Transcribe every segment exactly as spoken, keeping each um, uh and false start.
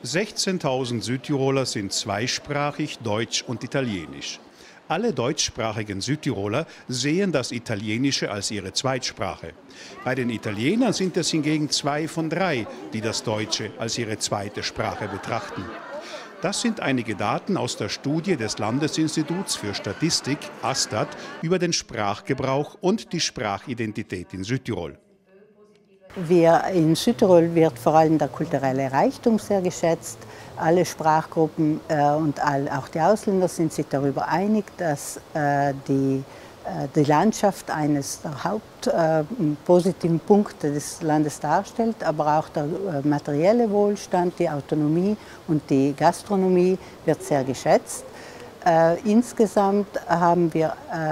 sechzehntausend Südtiroler sind zweisprachig, Deutsch und Italienisch. Alle deutschsprachigen Südtiroler sehen das Italienische als ihre Zweitsprache. Bei den Italienern sind es hingegen zwei von drei, die das Deutsche als ihre zweite Sprache betrachten. Das sind einige Daten aus der Studie des Landesinstituts für Statistik, ASTAT, über den Sprachgebrauch und die Sprachidentität in Südtirol. Wir in Südtirol wird vor allem der kulturelle Reichtum sehr geschätzt. Alle Sprachgruppen äh, und all, auch die Ausländer sind sich darüber einig, dass äh, die, äh, die Landschaft eines der hauptpositiven äh, Punkte des Landes darstellt, aber auch der äh, materielle Wohlstand, die Autonomie und die Gastronomie wird sehr geschätzt. Äh, insgesamt haben wir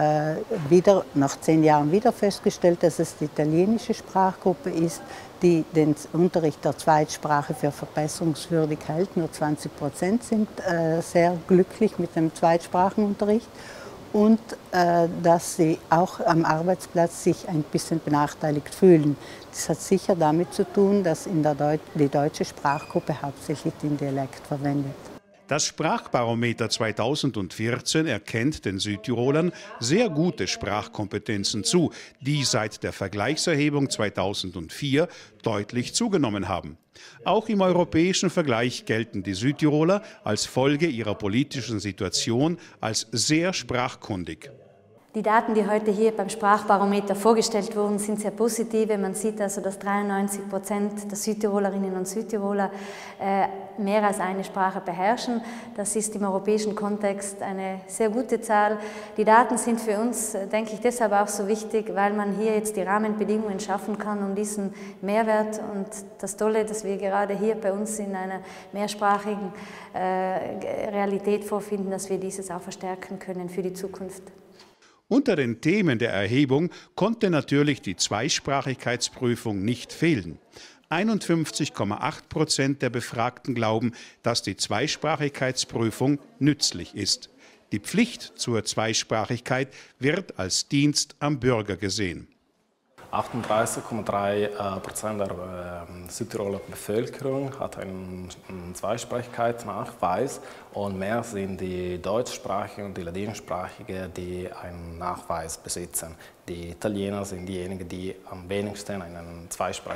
äh, wieder, nach zehn Jahren wieder festgestellt, dass es die italienische Sprachgruppe ist, die den Unterricht der Zweitsprache für verbesserungswürdig hält. Nur zwanzig Prozent sind äh, sehr glücklich mit dem Zweitsprachenunterricht und äh, dass sie auch am Arbeitsplatz sich ein bisschen benachteiligt fühlen. Das hat sicher damit zu tun, dass in der Deut die deutsche Sprachgruppe hauptsächlich den Dialekt verwendet. Das Sprachbarometer zweitausendvierzehn erkennt den Südtirolern sehr gute Sprachkompetenzen zu, die seit der Vergleichserhebung zweitausendvier deutlich zugenommen haben. Auch im europäischen Vergleich gelten die Südtiroler als Folge ihrer politischen Situation als sehr sprachkundig. Die Daten, die heute hier beim Sprachbarometer vorgestellt wurden, sind sehr positive. Man sieht also, dass dreiundneunzig Prozent der Südtirolerinnen und Südtiroler äh, mehr als eine Sprache beherrschen. Das ist im europäischen Kontext eine sehr gute Zahl. Die Daten sind für uns, denke ich, deshalb auch so wichtig, weil man hier jetzt die Rahmenbedingungen schaffen kann, um diesen Mehrwert und das Tolle, dass wir gerade hier bei uns in einer mehrsprachigen äh, Realität vorfinden, dass wir dieses auch verstärken können für die Zukunft. Unter den Themen der Erhebung konnte natürlich die Zweisprachigkeitsprüfung nicht fehlen. einundfünfzig Komma acht Prozent der Befragten glauben, dass die Zweisprachigkeitsprüfung nützlich ist. Die Pflicht zur Zweisprachigkeit wird als Dienst am Bürger gesehen. achtunddreißig Komma drei Prozent der äh, Südtiroler Bevölkerung hat einen, einen Zweisprachigkeitsnachweis und mehr sind die Deutschsprachigen und die Ladinischsprachigen, die einen Nachweis besitzen. Die Italiener sind diejenigen, die am wenigsten einen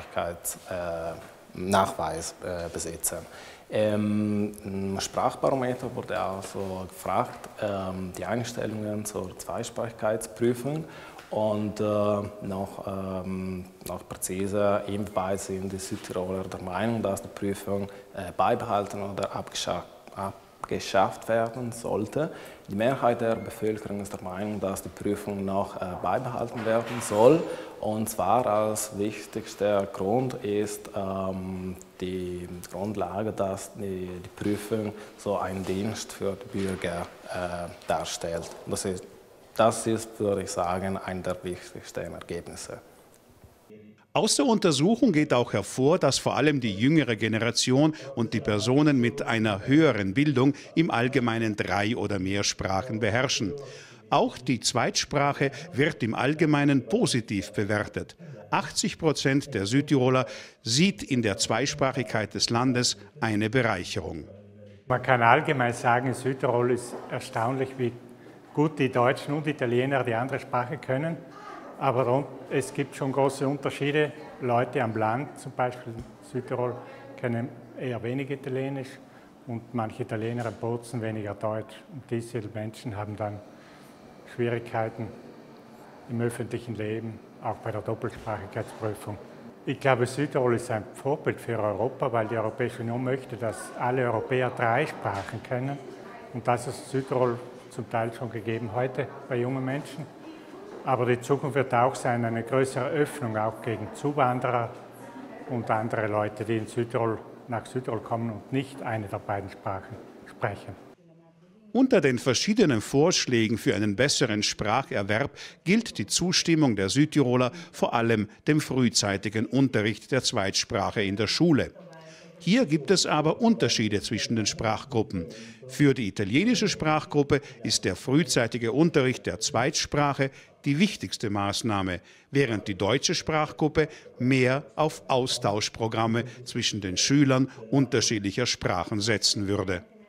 Zweisprachigkeitsnachweis äh, äh, besitzen. Ähm, Im Sprachbarometer wurde also gefragt, ähm, die Einstellungen zur Zweisprachigkeitsprüfung. Und äh, noch, ähm, noch präziser, ebenfalls sind die Südtiroler der Meinung, dass die Prüfung äh, beibehalten oder abgeschafft, abgeschafft werden sollte. Die Mehrheit der Bevölkerung ist der Meinung, dass die Prüfung noch äh, beibehalten werden soll. Und zwar als wichtigster Grund ist ähm, die Grundlage, dass die, die Prüfung so einen Dienst für die Bürger äh, darstellt. Das ist Das ist, würde ich sagen, ein der wichtigsten Ergebnisse. Aus der Untersuchung geht auch hervor, dass vor allem die jüngere Generation und die Personen mit einer höheren Bildung im Allgemeinen drei oder mehr Sprachen beherrschen. Auch die Zweitsprache wird im Allgemeinen positiv bewertet. achtzig Prozent der Südtiroler sieht in der Zweisprachigkeit des Landes eine Bereicherung. Man kann allgemein sagen, Südtirol ist erstaunlich, wie gut die Deutschen und Italiener die andere Sprache können, aber es gibt schon große Unterschiede. Leute am Land, zum Beispiel Südtirol, können eher wenig Italienisch und manche Italiener in Bozen weniger Deutsch. Und diese Menschen haben dann Schwierigkeiten im öffentlichen Leben, auch bei der Doppelsprachigkeitsprüfung. Ich glaube, Südtirol ist ein Vorbild für Europa, weil die Europäische Union möchte, dass alle Europäer drei Sprachen können. Und das ist Südtirol zum Teil schon gegeben heute bei jungen Menschen. Aber die Zukunft wird auch sein, eine größere Öffnung auch gegen Zuwanderer und andere Leute, die in Südtirol, nach Südtirol kommen und nicht eine der beiden Sprachen sprechen. Unter den verschiedenen Vorschlägen für einen besseren Spracherwerb gilt die Zustimmung der Südtiroler vor allem dem frühzeitigen Unterricht der Zweitsprache in der Schule. Hier gibt es aber Unterschiede zwischen den Sprachgruppen. Für die italienische Sprachgruppe ist der frühzeitige Unterricht der Zweitsprache die wichtigste Maßnahme, während die deutsche Sprachgruppe mehr auf Austauschprogramme zwischen den Schülern unterschiedlicher Sprachen setzen würde.